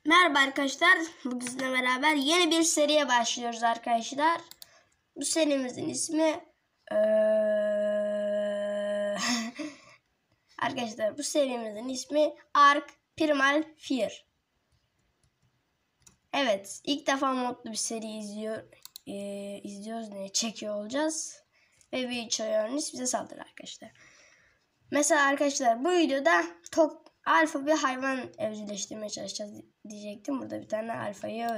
Merhaba arkadaşlar. Bugün sizinle beraber yeni bir seriye başlıyoruz arkadaşlar. Bu serimizin ismi arkadaşlar bu serimizin ismi Ark Primal Fear. Evet, ilk defa modlu bir seri izliyoruz, çekiyor olacağız. Ve bir çayörünüz bize saldırır arkadaşlar. Mesela arkadaşlar bu videoda alfa bir hayvan evcilleştirmeye çalışacağız diyecektim. Burada bir tane alfayı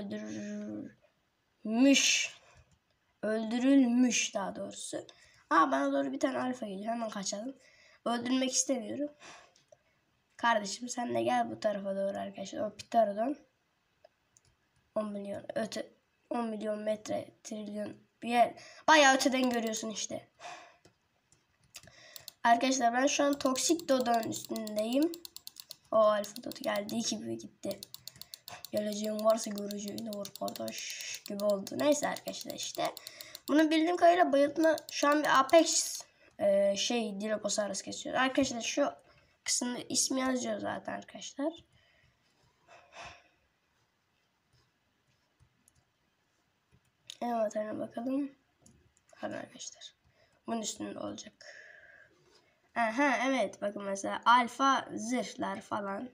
öldürülmüş daha doğrusu. Bana doğru bir tane alfa geliyor. Hemen kaçalım. Öldürmek istemiyorum. Kardeşim sen de gel bu tarafa doğru arkadaşlar. O Pterodon 10 milyon metre trilyon bir yer. Bayağı öteden görüyorsun işte. Arkadaşlar ben şu an Toksik Dodo'nun üstündeyim. O alfa dodo geldiği gibi gitti. Geleceğim varsa göreceğin var kardeş gibi oldu. Neyse arkadaşlar işte. Bunu bildiğim kadarıyla bayıltma şu an bir Apex Dilophosaurus kesiyor. Arkadaşlar şu kısımda ismi yazıyor zaten arkadaşlar. Evet bakalım. Hadi arkadaşlar. Bunun üstünde olacak. Aha evet bakın mesela alfa zırhlar falan.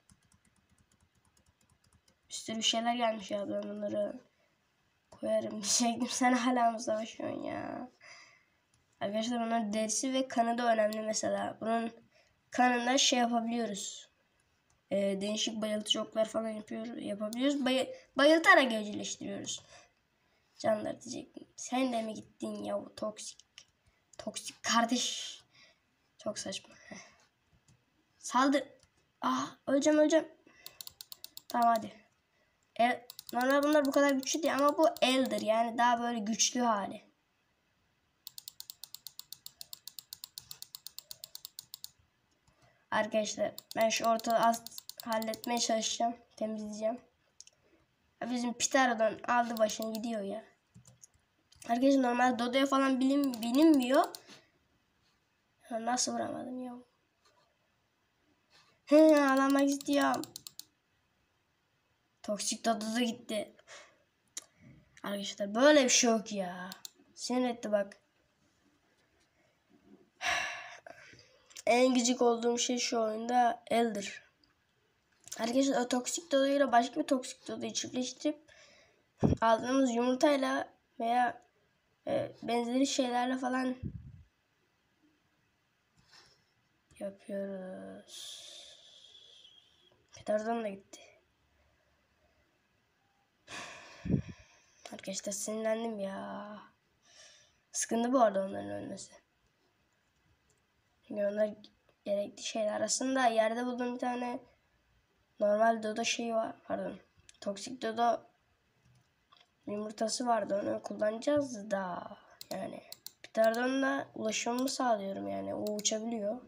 Bir sürü şeyler gelmiş ya, ben bunları koyarım diyecektim. Sen hala mı savaşıyorsun ya? Arkadaşlar bunların derisi ve kanı da önemli mesela. Bunun kanında yapabiliyoruz. Değişik bayıltıcı oklar falan yapabiliyoruz. Bayıltarak evcilleştiriyoruz. Canlar diyecektim. Sen de mi gittin ya bu toksik? Toksik kardeş. Çok saçma. Saldır. Öleceğim. Tamam hadi. Normal bunlar bu kadar güçlü değil ama bu eldir. Yani daha böyle güçlü hali. Arkadaşlar ben şu ortalığı halletmeye çalışacağım. Temizleyeceğim. Bizim Pterodon aldı başını gidiyor ya. Arkadaşlar normal Dodo'ya falan bilinmiyor. Nasıl vuramadım ya? Ağlamak istiyorum. Toksik Dodo da gitti. Arkadaşlar böyle bir şey yok ya. Sinir etti bak. En gıcık olduğum şey şu oyunda Elder. Arkadaşlar o toksik Dodo'yla başka bir toksik Dodo'yu çiftleştirip aldığımız yumurtayla veya benzeri şeylerle falan yapıyoruz. Pterodon da gitti. Arkadaşlar sinirlendim ya. Sıkıntı bu arada onların ölmesi. Çünkü onlar gerekli şeyler. Arasında yerde bulduğum bir tane normal dodo var. Pardon. Toksik dodo yumurtası vardı. Onu kullanacağız da. Yani Pterodon'la ulaşımımı sağlıyorum yani. O uçabiliyor.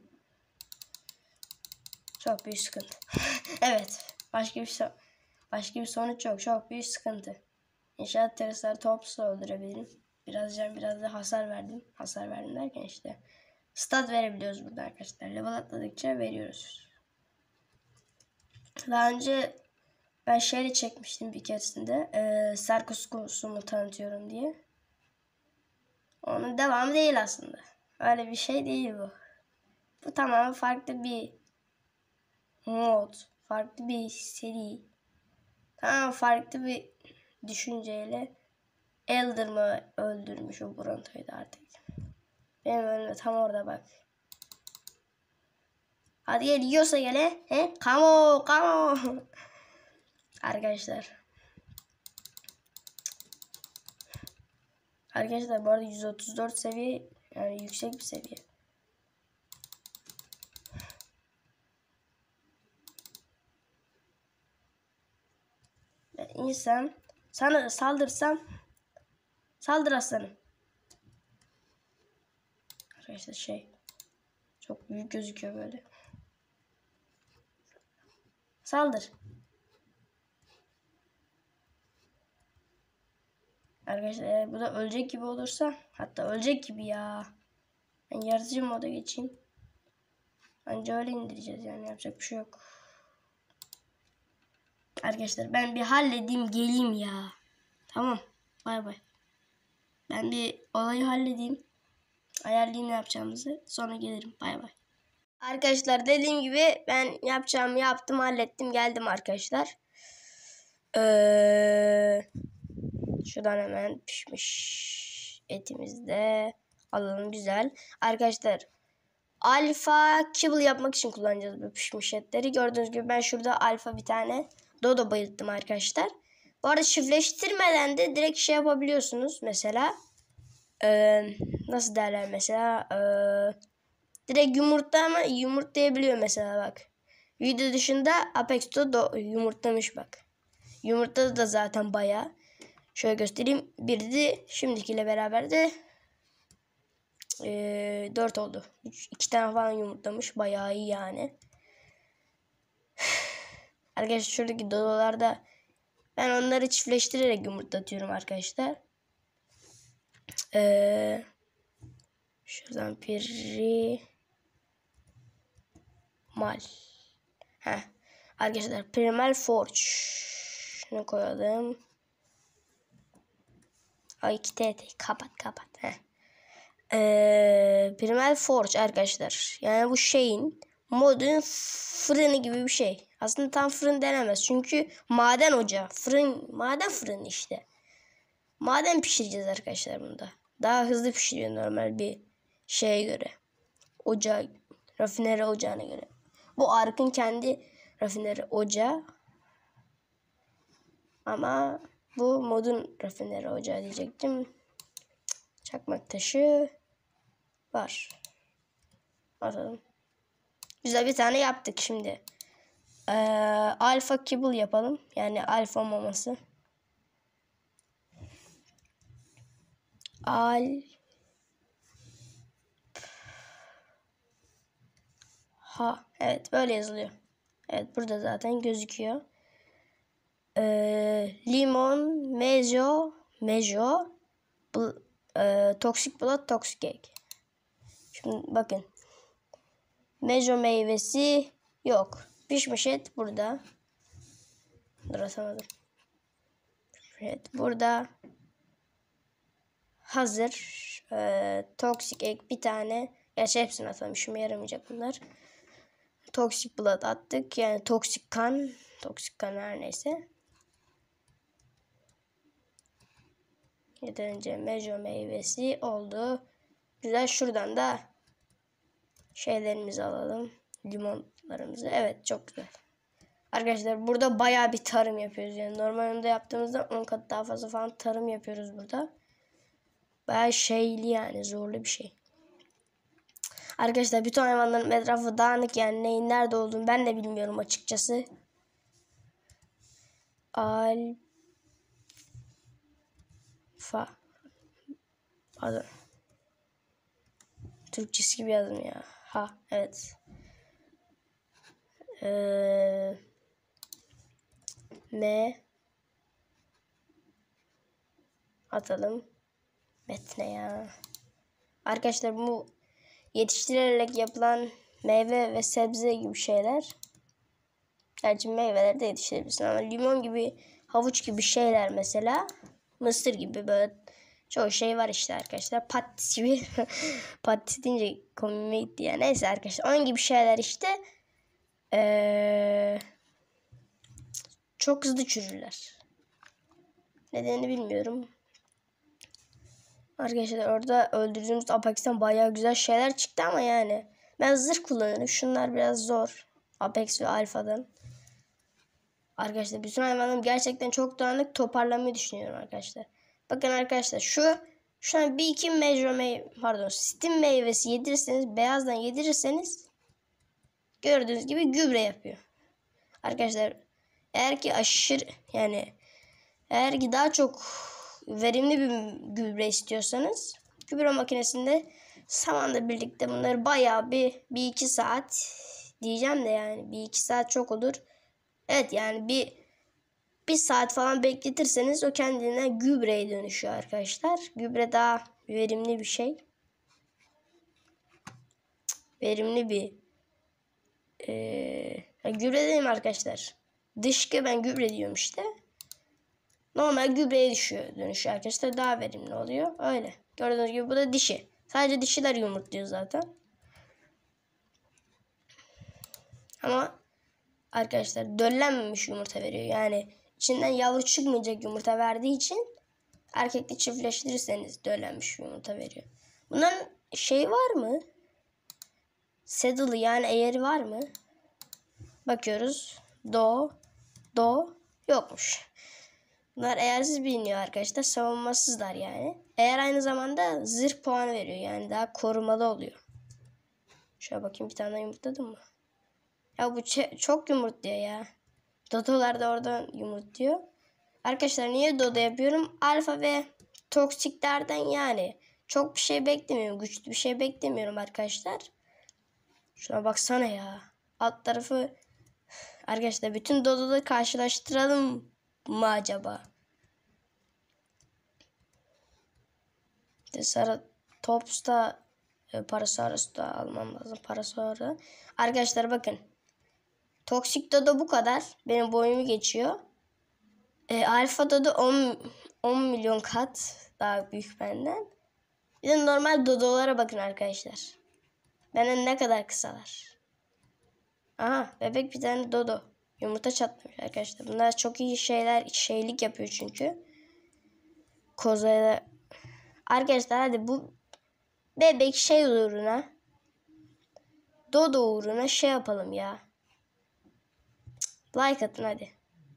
Çok büyük sıkıntı. Evet. Başka bir sonuç yok. Çok büyük sıkıntı. İnşaat teröristleri topsuz öldürebilirim. Biraz da hasar verdim. Hasar verdim derken işte. Stat verebiliyoruz burada arkadaşlar. Level atladıkça veriyoruz. Daha önce ben çekmiştim bir keresinde. Sarkoskusumu tanıtıyorum diye. Onun devamı değil aslında. Öyle bir şey değil bu. Bu tamamen farklı bir mod. Farklı bir seri. Tamamen farklı bir düşünceyle Elder mı öldürmüş o Bronto'yu da artık. Benim önümde tam orada bak. Hadi gel, yiyorsa gele. Come on. Arkadaşlar bu arada 134 seviye, yani yüksek bir seviye. Ben insan sana saldırsam, saldır aslanım. Arkadaşlar çok büyük gözüküyor böyle. Saldır. Arkadaşlar eğer bu da ölecek gibi olursa, hatta ölecek gibi ya. Ben yaratıcı moda geçeyim. Anca öyle indireceğiz yani, yapacak bir şey yok. Arkadaşlar ben bir halledeyim geleyim ya. Tamam. Bay bay. Ben bir olayı halledeyim. Ayarlayayım ne yapacağımızı. Sonra gelirim. Bay bay. Arkadaşlar dediğim gibi ben yapacağımı yaptım. Hallettim. Geldim arkadaşlar. Şuradan hemen pişmiş etimizi de alalım. Güzel. Arkadaşlar alfa kibble yapmak için kullanacağız bu pişmiş etleri. Gördüğünüz gibi ben şurada alfa bir tane dodo bayılttım arkadaşlar. Bu arada çiftleştirmeden de direkt şey yapabiliyorsunuz. Mesela nasıl derler mesela direkt yumurtlayabiliyor mesela bak. Video dışında Apex'te yumurtlamış bak. Yumurtladı da zaten bayağı. Şöyle göstereyim. Bir de şimdikiyle beraber de 4 oldu. 2 tane falan yumurtlamış. Bayağı iyi yani. Arkadaşlar şuradaki dodolarda ben onları çiftleştirerek yumurtlatıyorum arkadaşlar. Şuradan primal. Arkadaşlar primal forge. Şunu koyalım. Ay 2TT kapat. Primal forge arkadaşlar. Yani bu şeyin modun fırını gibi bir şey. Aslında tam fırın denemez. Çünkü maden ocağı. Maden fırını işte. Maden pişireceğiz arkadaşlar bunda. Daha hızlı pişiriyor normal bir şeye göre. Rafineri ocağına göre. Bu Ark'ın kendi rafineri ocağı. Ama bu modun rafineri ocağı diyecektim. Çakmak taşı var. Atalım. Güzel bir tane yaptık şimdi. Alfa kibble yapalım. Yani alfa maması. Evet böyle yazılıyor. Evet burada zaten gözüküyor. Limon, mejo, toxic blood, toxic egg. Şimdi bakın. Mejo meyvesi yok. Pişmiş et burada. Dur atamadım. Evet burada. Hazır. Toxic egg bir tane. Gerçi hepsini atalım. İşime yaramayacak bunlar. Toxic blood attık. Yani toxic kan. Toxic kan her neyse. Yeterince mejo meyvesi oldu. Güzel şuradan da şeylerimizi alalım. Limonlarımızı. Evet çok güzel. Arkadaşlar burada bayağı bir tarım yapıyoruz. Yani normalde yaptığımızda 10 kat daha fazla falan tarım yapıyoruz burada. Bayağı şeyli yani zorlu bir şey. Arkadaşlar bütün hayvanların etrafı dağınık yani neyin nerede olduğunu ben de bilmiyorum açıkçası. Alfa. Pardon. Türkçesi gibi yazdım ya. Evet. Atalım. Metne ya. Arkadaşlar bu yetiştirilerek yapılan meyve ve sebze gibi şeyler. Gerçi meyveleri de yetiştirebilirsin ama limon gibi, havuç gibi şeyler mesela. Mısır gibi böyle çoğu şey var işte arkadaşlar. Patates gibi. Patates deyince komime gitti ya. Neyse arkadaşlar onun gibi şeyler işte. Çok hızlı çürürler. Nedenini bilmiyorum. Arkadaşlar orada öldürdüğümüz Apex'ten bayağı güzel şeyler çıktı ama yani. Ben zırh kullanıyorum. Şunlar biraz zor. Apex ve Alfa'dan. Arkadaşlar bütün hayvanlarım gerçekten çok dağınık, toparlamayı düşünüyorum arkadaşlar. Bakın arkadaşlar şu an bir iki Steam meyvesi yedirirseniz, beyazdan yedirirseniz gördüğünüz gibi gübre yapıyor. Arkadaşlar eğer ki eğer ki daha çok verimli bir gübre istiyorsanız gübre makinesinde samanla birlikte bunları bayağı bir iki saat diyeceğim de yani bir iki saat çok olur. Evet yani bir saat falan bekletirseniz o kendine gübreye dönüşüyor arkadaşlar. Gübre daha verimli bir şey. Verimli bir gübre değil mi arkadaşlar? Dışkı ben gübre diyorum işte. Normal gübreye dönüşüyor arkadaşlar. Daha verimli oluyor. Öyle. Gördüğünüz gibi bu da dişi. Sadece dişiler yumurtluyor zaten. Ama arkadaşlar döllenmemiş yumurta veriyor. Yani içinden yavru çıkmayacak yumurta verdiği için erkekle çiftleştirirseniz döllenmiş yumurta veriyor. Bunların şey var mı? Saddle'ı yani eğeri var mı? Bakıyoruz. Do yokmuş. Bunlar eğersiz biliniyor arkadaşlar. Savunmasızlar yani. Eğer aynı zamanda zırh puanı veriyor. Yani daha korumalı oluyor. Şöyle bakayım bir tane yumurtladım mı? Ya bu çok yumurtluyor ya. Dodolar da oradan yumurtluyor. Arkadaşlar niye dodo yapıyorum? Alfa ve toksiklerden yani. Çok bir şey beklemiyorum. Güçlü bir şey beklemiyorum arkadaşlar. Şuna baksana ya. Alt tarafı arkadaşlar bütün dodoları karşılaştıralım mı acaba? İşte Sarı Tops'ta Parasaurus'ta almam lazım. Parasaurus'ta. Arkadaşlar bakın. Toksik dodo bu kadar. Benim boyumu geçiyor. Alfa dodo 10 milyon kat daha büyük benden. Bir de normal dodolara bakın arkadaşlar. Benden ne kadar kısalar. Aha bebek bir tane dodo. Yumurta çatlamış arkadaşlar. Bunlar çok iyi şeylik yapıyor çünkü. Kozaya arkadaşlar hadi bu bebek şey uğruna dodo uğruna şey yapalım ya. Like atın hadi.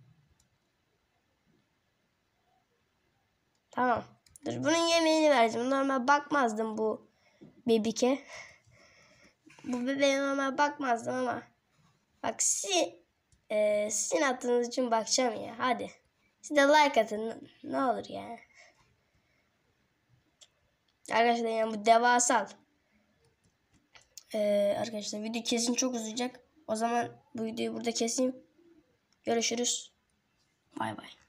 Tamam. Dur bunun yemeğini vereceğim. Normal bakmazdım bu bebike. Bu bebeğe normal bakmazdım ama. Bak sizin attığınız için bakacağım ya. Hadi. Siz de like atın. Ne olur ya. Arkadaşlar yani bu devasal. Arkadaşlar video kesin çok uzayacak. O zaman bu videoyu burada keseyim. Görüşürüz. Bay bay.